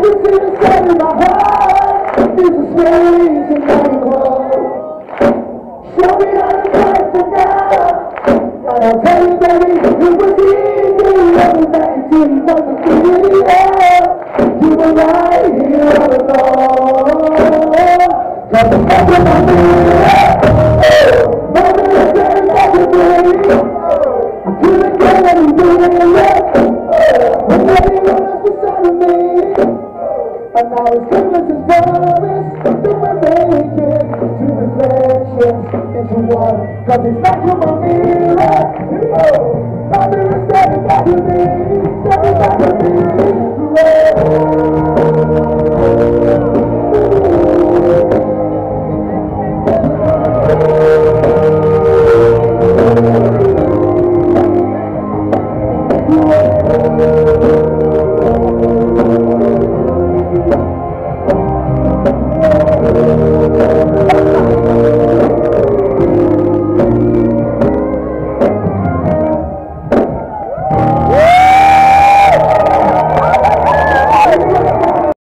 can see the sun in my heart. There's a space in my world. Show me how to fight for now. And I'll tell you, baby, it was easy. Every 19 was a video. You were right here all along. Cause the fuck with my mirror. Mother is saying that you're free. I couldn't get any better. When everyone else was beside of me. And now it's goodness is promised. That we're making two reflections into one. Cause it's not your mirror. Mother is saying